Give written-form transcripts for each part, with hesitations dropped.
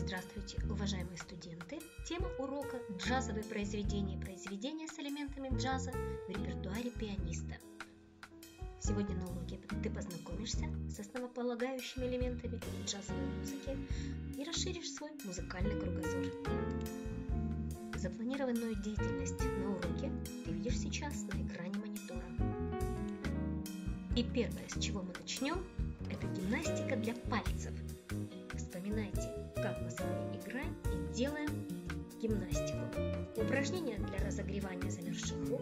Здравствуйте, уважаемые студенты! Тема урока «Джазовые произведения» с элементами джаза в репертуаре пианиста. Сегодня на уроке ты познакомишься с основополагающими элементами джазовой музыки и расширишь свой музыкальный кругозор. Запланированную деятельность на уроке ты видишь сейчас на экране монитора. И первое, с чего мы начнем, это гимнастика для пальцев. Вспоминайте, как мы с вами играем и делаем гимнастику. Упражнения для разогревания замерзших рук.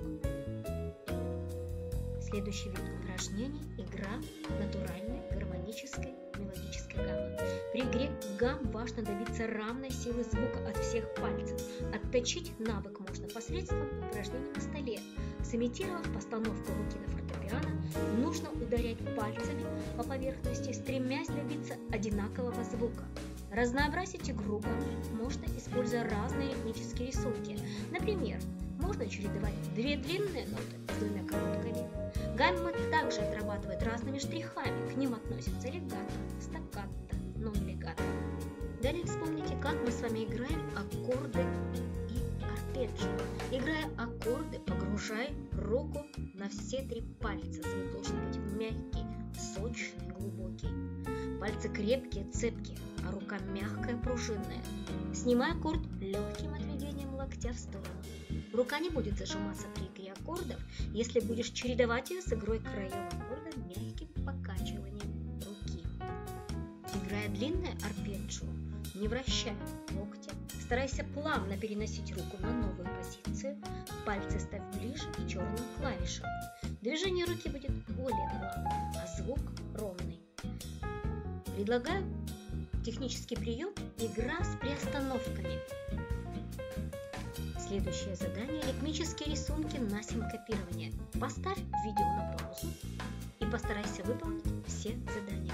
Следующий вид упражнений – игра натуральной гармонической мелодической гаммы. При игре гамм важно добиться равной силы звука от всех пальцев. Отточить навык можно посредством упражнений на столе. Сымитировав постановку руки на фортепиано, нужно ударять пальцами по поверхности, стремясь добиться одинакового звука. Разнообразить игру можно, используя разные ритмические рисунки. Например, можно чередовать две длинные ноты с двумя короткими. Гаммы также отрабатывают разными штрихами. К ним относятся легато, стаккато, нон-легато. Далее вспомните, как мы с вами играем аккорды и арпеджио. Играя аккорды, погружай руку на все три пальца. Звук должен быть мягкий, сочный, глубокий. Пальцы крепкие, цепкие, а рука мягкая, пружинная. Снимай аккорд легким отведением локтя в сторону. Рука не будет зажиматься при игре аккордов, если будешь чередовать ее с игрой краев аккорда мягким покачиванием руки. Играя длинное арпеджио, не вращая локтя, старайся плавно переносить руку на новую позицию, пальцы ставь ближе к черным клавишам. Движение руки будет более плавным, а звук ровный. Предлагаю технический прием «Игра с приостановками». Следующее задание – ритмические рисунки на синкопирование. Поставь видео на паузу и постарайся выполнить все задания.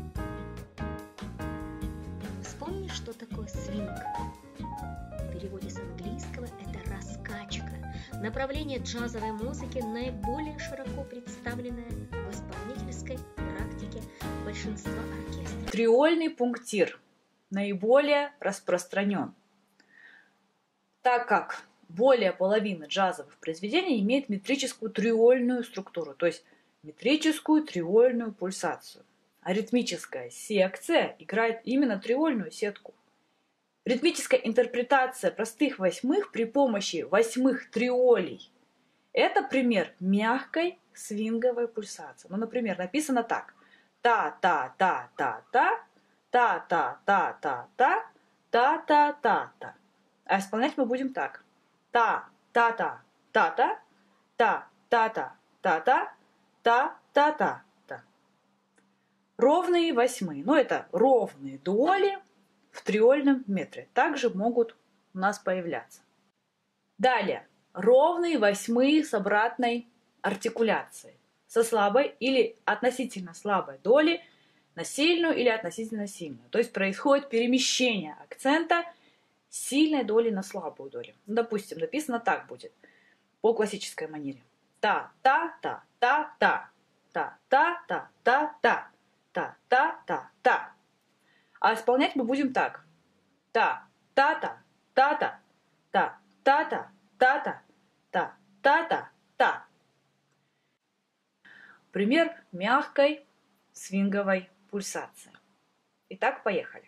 Вспомни, что такое свинг. В переводе с английского это раскачка. Направление джазовой музыки наиболее широко представленное в исполнительской практике большинства оркестров. Триольный пунктир наиболее распространен, так как более половины джазовых произведений имеет метрическую триольную структуру, то есть метрическую триольную пульсацию. А ритмическая секция играет именно триольную сетку. Ритмическая интерпретация простых восьмых при помощи восьмых триолей – это пример мягкой свинговой пульсации. Ну, например, написано так: та-та-та-та-та, та-та-та-та-та, та-та-та-та. А исполнять мы будем так: та-та-та-та-та, та-та-та-та-та, та-та-та-та. Ровные восьмые, но это ровные доли в триольном метре, также могут у нас появляться. Далее, ровные восьмые с обратной артикуляцией, со слабой или относительно слабой доли на сильную или относительно сильную. То есть происходит перемещение акцента с сильной доли на слабую долю. Ну, допустим, написано так будет по классической манере: та-та-та-та-та, та-та-та-та-та, та-та-та-та. А исполнять мы будем так: та-та-та-та-та, та-та-та-та-та, та-та-та-та. Пример мягкой свинговой пульсации. Итак, поехали.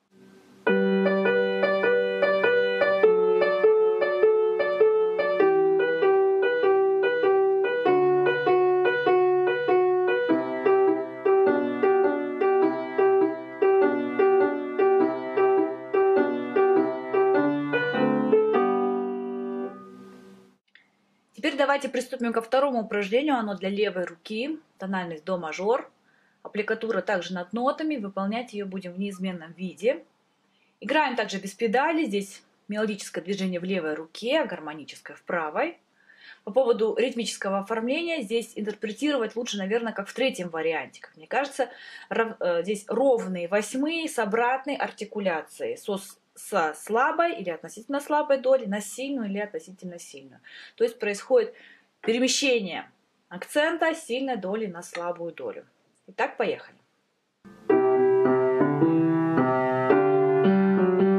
Теперь давайте приступим ко второму упражнению. Оно для левой руки. Тональность до мажор. Аппликатура также над нотами. Выполнять ее будем в неизменном виде. Играем также без педали. Здесь мелодическое движение в левой руке, а гармоническое в правой. По поводу ритмического оформления здесь интерпретировать лучше, наверное, как в третьем варианте. Как мне кажется, здесь ровные восьмые с обратной артикуляцией, со слабой или относительно слабой доли на сильную или относительно сильную. То есть происходит перемещение акцента с сильной доли на слабую долю. Итак, поехали.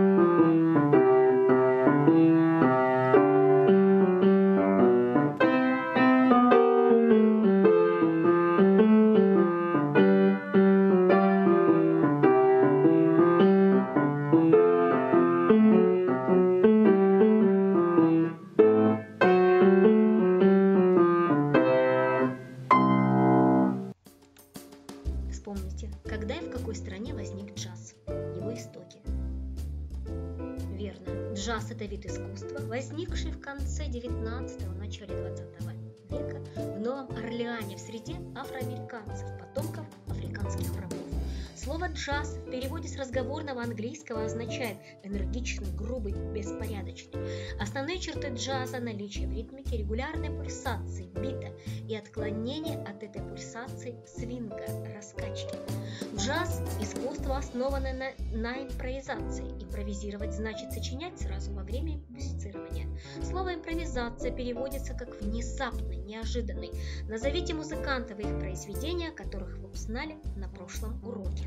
Джаз – это вид искусства, возникший в конце 19-го, начале 20 века в Новом Орлеане в среде афроамериканцев, потомков африканских рабов. Слово «джаз» в переводе с разговорного английского означает энергичный, грубый, беспорядочный. Основные черты джаза – наличие в ритмике регулярной пульсации, бита и отклонение от этой пульсации свинга, раскачки. Джаз – искусство, основанное на импровизации. Импровизировать значит сочинять сразу во время музицирования. Слово «импровизация» переводится как «внезапный», «неожиданный». Назовите музыкантов и их произведения, о которых вы узнали на прошлом уроке.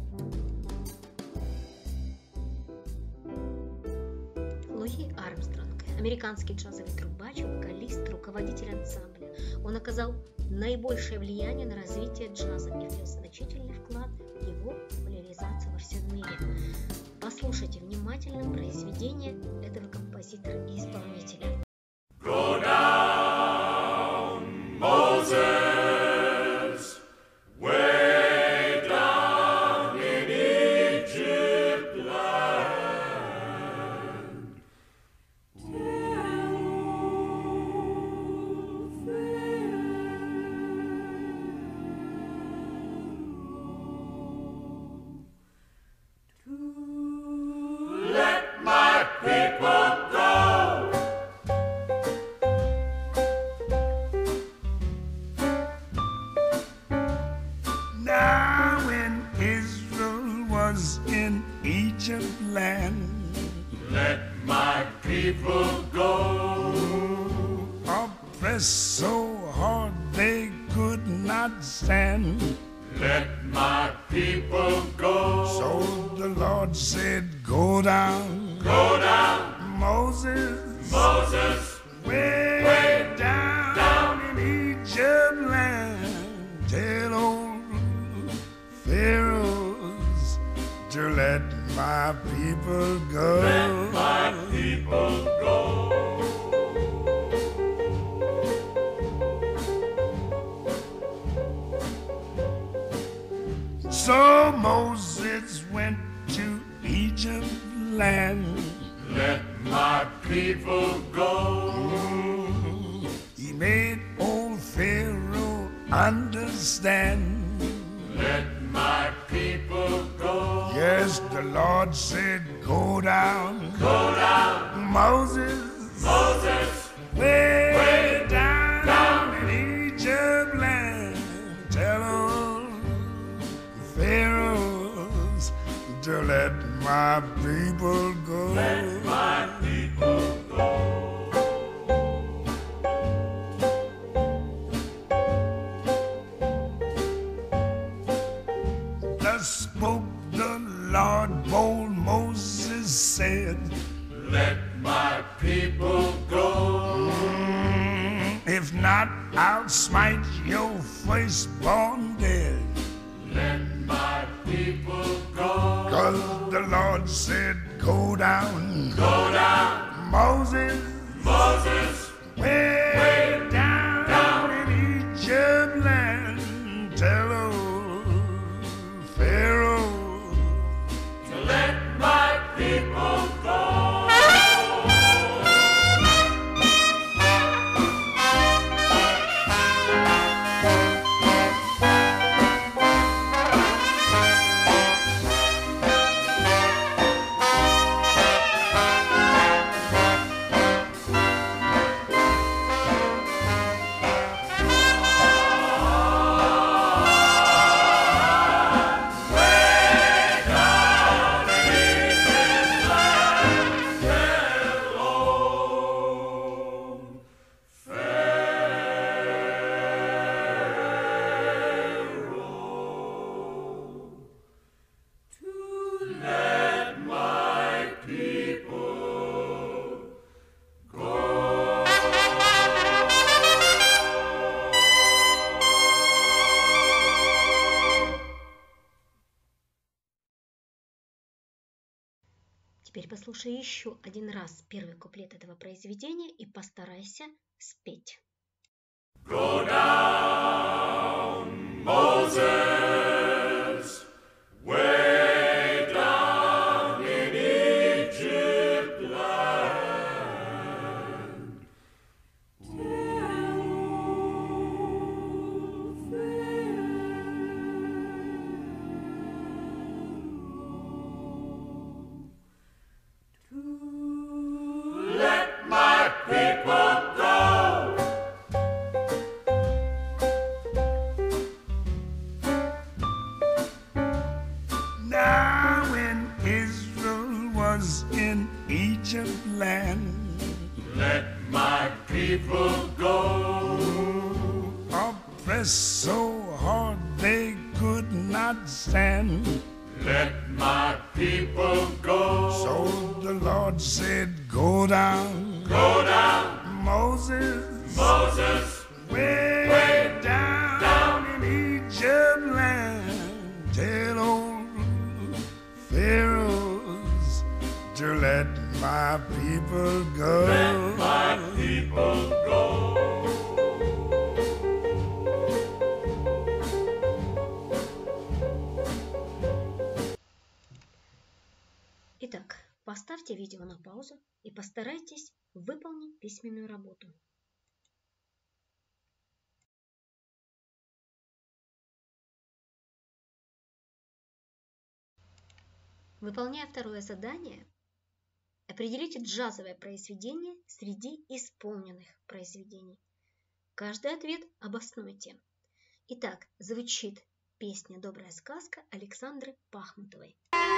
Луи Армстронг, американский джазовый трубач, вокалист, руководитель ансамбля. Он оказал наибольшее влияние на развитие джаза и внес значительный вклад в его популяризацию во всем мире. Послушайте внимательно произведение этого композитора и исполнителя. Go down, Moses, way down in Egypt land. Let my people go. Now when Israel was in Egypt land, Let my people go. oppressed so hard they could not stand. Let my people go. So the Lord said, go down, Go down, Moses, Moses, way down in Egypt land. Tell old Pharaohs to let my people go. let my people go. So Moses went to Egypt land. Let my people go. He made old Pharaoh understand. Let my people go. Yes, the Lord said, go down, Go down, Moses, Moses, way down in Egypt land. Tell old Pharaohs to let my people go. let my people go. Thus spoke the Lord, bold Moses said, Let my people go. if not, I'll smite your firstborn dead. Let my people go. 'Cause the Lord said, go down, Go down, Moses, Moses, way down in Egypt land. Tell old Pharaoh to let my people go. Теперь послушай еще один раз первый куплет этого произведения и постарайся спеть. Go down, Moses, way down in Egypt land. was in Egypt land. Let my people go. Oppressed so hard they could not stand. Let my people go. So the Lord said, go down. Go down, Moses, Moses, way down in Egypt land. Tell old Pharaohs to let my people go. let my people go. Итак, поставьте видео на паузу и постарайтесь выполнить письменную работу. Выполняя второе задание, определите джазовое произведение среди исполненных произведений. Каждый ответ обоснуйте. Итак, звучит песня «Добрая сказка» Александры Пахмутовой.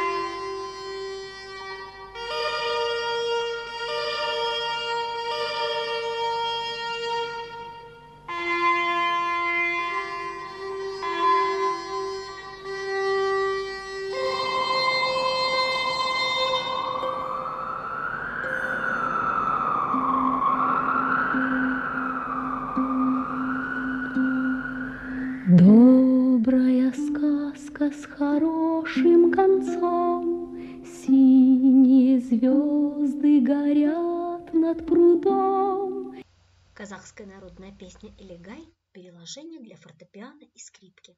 Добрая сказка с хорошим концом, синие звезды горят над прудом. Казахская народная песня «Элегай», переложение для фортепиано и скрипки.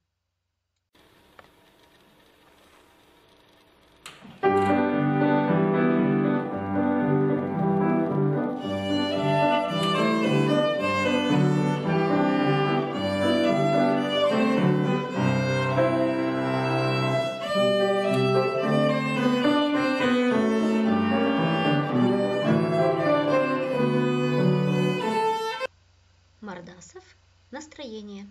Мордасов. Настроение.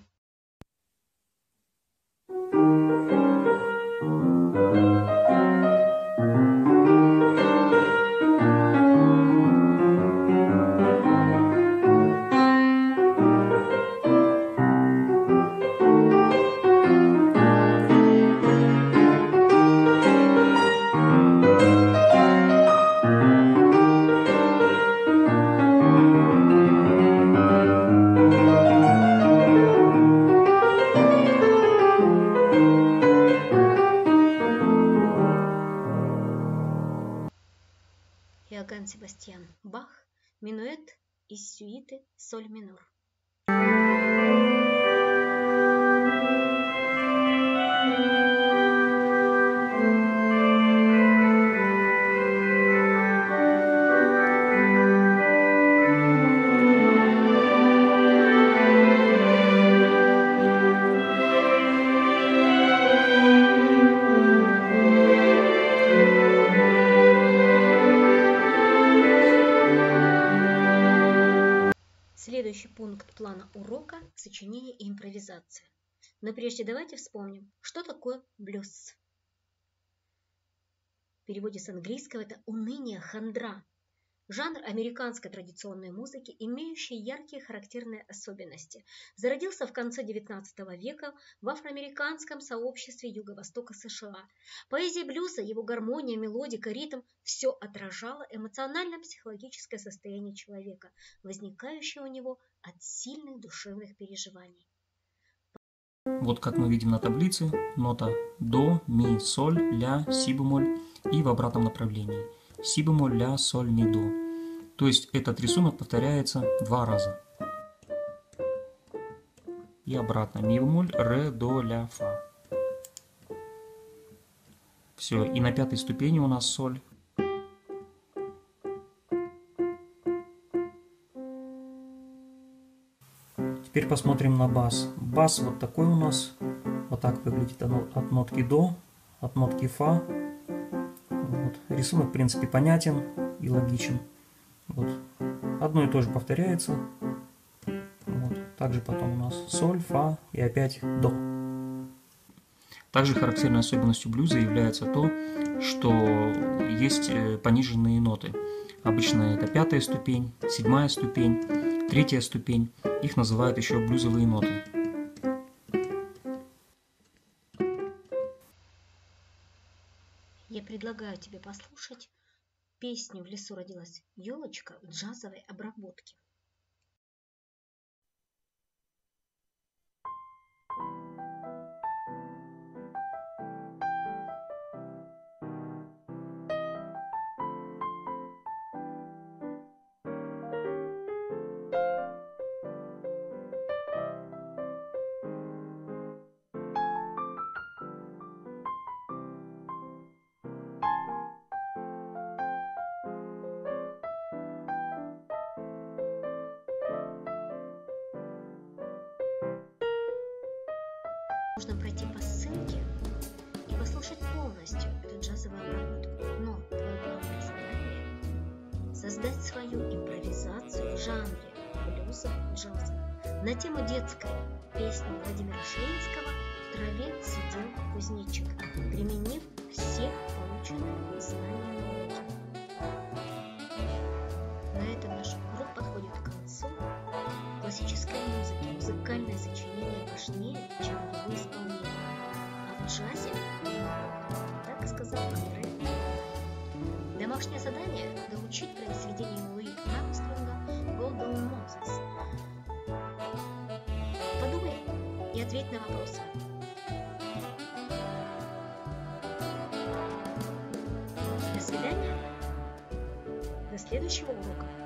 Иоганн Себастьян Бах. Минуэт из сюиты соль минор. Следующий пункт плана урока – сочинение и импровизация. Но прежде давайте вспомним, что такое блюз. В переводе с английского это уныние, хандра. Жанр американской традиционной музыки, имеющий яркие характерные особенности. Зародился в конце XIX века в афроамериканском сообществе Юго-Востока США. Поэзия блюза, его гармония, мелодика, ритм – все отражало эмоционально-психологическое состояние человека, возникающее у него от сильных душевных переживаний. Вот как мы видим на таблице, нота до, ми, соль, ля, си бемоль и в обратном направлении. Си бемоль, ля, соль, ми, до. То есть этот рисунок повторяется 2 раза. И обратно. Ми бемоль, ре, до, ля, фа. Все. И на 5-й ступени у нас соль. Теперь посмотрим на бас. Бас вот такой у нас. Вот так выглядит от нотки до, от нотки фа. Вот. Рисунок, в принципе, понятен и логичен. Вот. Одно и то же повторяется. Вот. Также потом у нас соль, фа и опять до. Также характерной особенностью блюза является то, что есть пониженные ноты. Обычно это 5-я ступень, 7-я ступень, 3-я ступень. Их называют еще блюзовые ноты. Я предлагаю тебе послушать песню «В лесу родилась елочка» в джазовой обработке. Можно пройти по ссылке и послушать полностью эту джазовую обработку, но твое главное задание – создать свою импровизацию в жанре блюза, джаза на тему детской песни Владимира Шеинского «В траве сидел кузнечик», применив все полученные знания науки. На этом наш урок подходит к концу. В классической музыке музыкальное сочинение важнее, чем его исполнение. А в джазе, так сказал Андре. Домашнее задание – доучить произведение Луи Армстронга «Golden Moses». Подумай и ответь на вопросы. До свидания. До следующего урока.